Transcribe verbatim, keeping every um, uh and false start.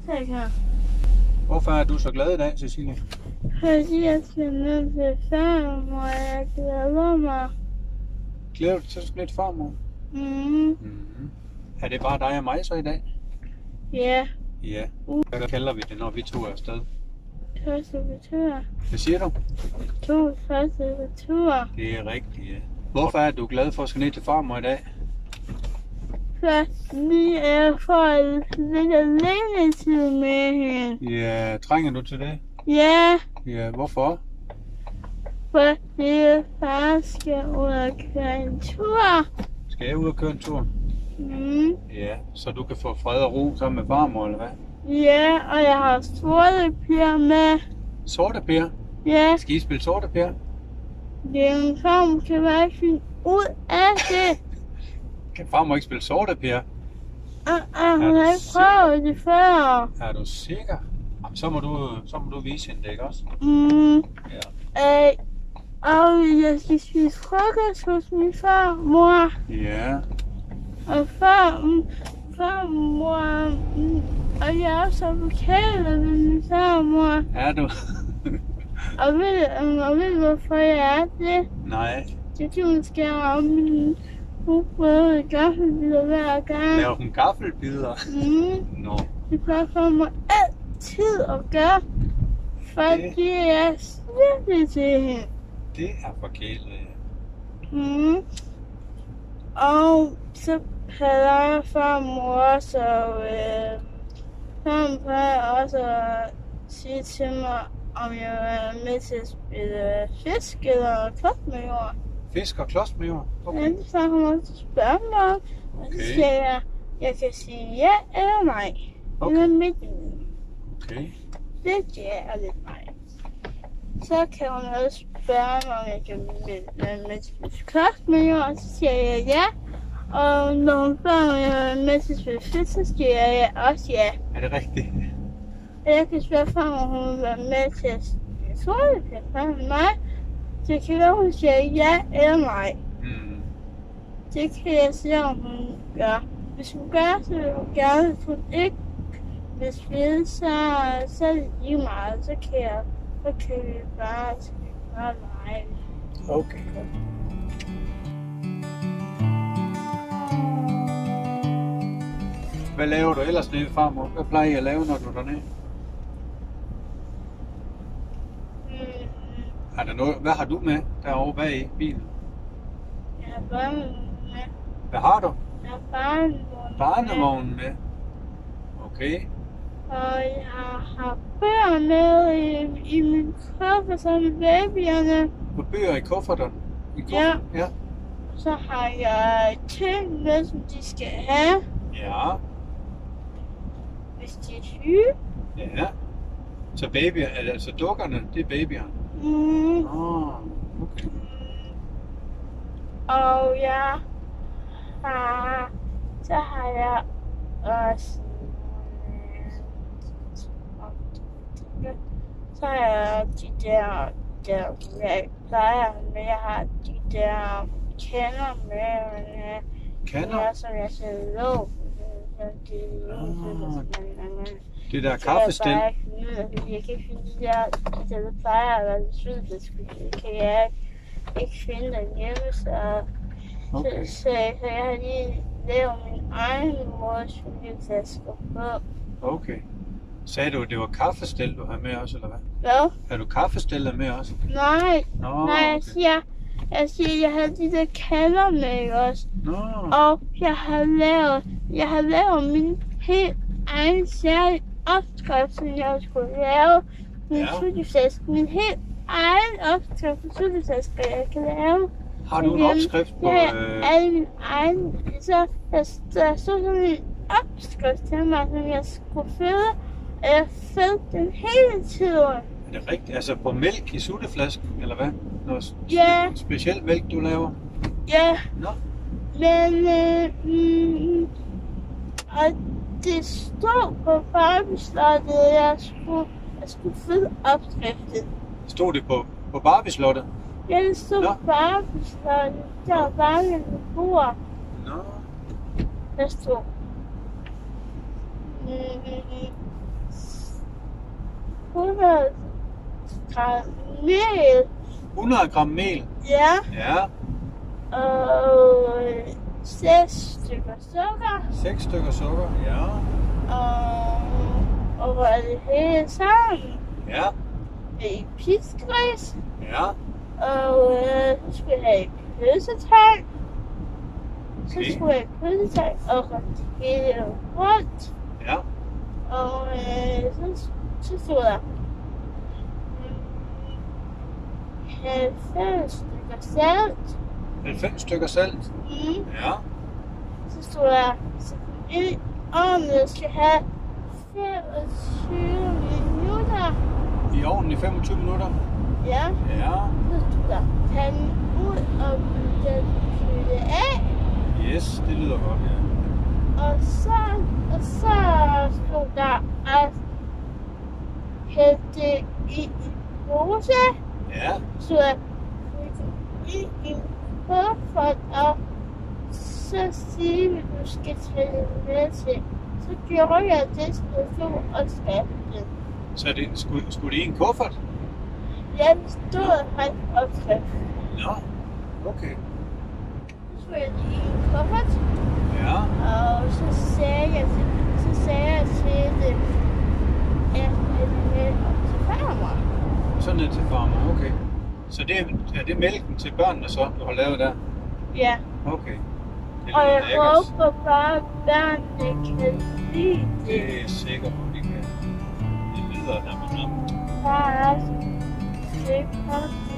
rygsæk her. Hvorfor er du så glad i dag, Cecilie? Fordi jeg skal ned til farmor, og jeg glæder mig. Glæder du dig til at skal lidt farmor? Mm. Mm-hmm. Er det bare dig og mig så i dag? Ja. Ja. Hvad kalder vi det, når vi to er afsted? Første tur. Hvad siger du? To første tur. Det er rigtigt, ja. Hvorfor er du glad for at skal ned til farmor i dag? Fordi jeg får lidt alene tid med hende. Ja, trænger du til det? Ja, Ja, hvorfor? fordi far skal ud og køre en tur. Skal jeg ud og køre en tur? Mm. Ja, så du kan få fred og ro sammen med farmor, eller hvad? Ja, og jeg har sorte piger med. Sorte Per? Ja, Skal I spille sorte Per? det er en farm, kan bare ikke finde ud af det. Kan farmor ikke spille sorte Per? Uh, uh, hun du har ikke sikker? prøvet det før. Er du sikker? Jamen, så må du, så må du vise hende det, ikke også? Mm. Ja. Øh, og jeg skal spise frokost hos min farmor. Ja. Og far, farmor, mm, og jeg er også advokat med min farmor. Er du? Og ved, og ved du, hvorfor jeg er det? Nej. Det er, fordi hun skal have min rugbrød og gaffelbider hver gang. Laver hun gaffelbider? Mm. Nå. Det plejer for mig altid at gøre, fordi jeg er slet til hende. Det er forkert. Mm. Og så plejer farmor også, og øh, farmor plejer også at sige til mig, om jeg er med til at spille fisk eller klopmajor. Fisk og klodsmajor? Okay. Men det plejer hun også at spørge mig om, og så Okay. siger jeg, jeg kan sige ja eller nej. Okay. Eller midt imellem. Okay. Lidt ja og lidt nej. Så kan hun også spørge mig, om jeg kan være med til at spille klopmajor, og så siger jeg ja. Og når hun spørger, om jeg er med til at spille fisk, så siger jeg også ja. Er det rigtigt? Jeg kan spørge for, om hun vil være med til at spille sortepiller sammen med mig. Så det kan være, hun siger ja eller nej. Mm. Det kan jeg se, om hun gør. Hvis hun gør, så vil hun gerne, hvis hun ikke vil spille, så, så er det lige meget. Så kan, jeg, så kan vi bare, så kan vi bare lege. Okay. Hvad laver du ellers nede, farmor? Hvad plejer I at lave, når du er dernede? Mm, Er der noget? Hvad har du med derovre bag i bilen? jeg har barnevogn med. Hvad har du? Jeg har barnevogn med. Barnevognen med. Okay. Og jeg har bøger med i, i min kuffert sammen med babyerne. På bøger i kufferten? I Ja. ja. Så har jeg ting med, som de skal have, Ja. hvis de er syge. Ja. Så babyer, altså dukkerne, det er babyer. Mm. Ah, okay. Og jeg har, så har jeg også, så har jeg de der, der jeg plejer med, jeg har de der kender med, Kander? ja, som jeg skal låne. Det der kaffestel. Jeg kan ikke finde de der, de der plejer at være sydflæsk, det kan jeg ikke finde derhjemme, så, Okay. så, så, så jeg har lige lavet min egen mors familietasker på. Okay. Sagde du, at det var kaffestel, du har med også, eller hvad? Hvad? Har du kaffestellet med også? Nej, Nå, nej, jeg okay. siger, jeg siger, jeg havde de der kalder med også. Nå, Og jeg har lavet, jeg har lavet min helt egen særlige opskrift, som jeg skulle lave. Min Ja. studieflæsk, min helt egen opskrift på studieflæsk, jeg kan lave. har du en Jamen, opskrift på... Jeg har Øh... alle mine egne, så der, der stod sådan en opskrift til mig, som jeg skulle føde. Og jeg fødte den hele tiden. Er det rigtigt? Altså på mælk i sutteflasken, eller hvad? Noget Ja. speciel mælk, du laver? Ja, Nå, men øh, mm, og det stod på farveslottet, at jeg skulle, jeg skulle føde opskriften. stod det på, på Barbie-slottet? Ja, det stod Nå. på farveslottet. Der var bare en bord, Nå, der stod. Mm, hundrede gram mel. hundrede gram mel. Ja. Ja. Og seks stykker sukker. seks stykker sukker. Ja. Og, og røre det hele sammen. Ja. I piskris. Ja. Og øh, så skulle jeg have pølsetej. Så Okay. skulle jeg have pølsetej og røre det hele rundt. Ja. Og øh, så, så stod der halvfems stykker salt. halvfems stykker salt. Mm. Ja. Så stod der, så i ovnen skal have femogtyve minutter. I ovnen i femogtyve minutter. Ja, Ja. så stod der, tag den ud og den køle af. Yes, det lyder godt, ja. Og så, og så stod der at hælde det i en pose. Ja. Så jeg i en kuffert, og så sige, at du skal tage det med til. Så gjorde jeg det, så jeg stod og skabte. Så det, skulle, skulle det i en kuffert? Jeg stod og fandt opskrift. Nå. Okay. Så skulle jeg det i en kuffert, Ja. og så sagde jeg til, så sagde jeg til det, at jeg ville op til farmor. Sådan er til farmer, okay. Så det er, er det mælken til børnene så, du har lavet der? Ja, Okay. Det og lyder jeg lækkert. håber bare, at børnene kan lide det. Det er jeg sikker på, de kan. Det lyder nam nam. Der er også det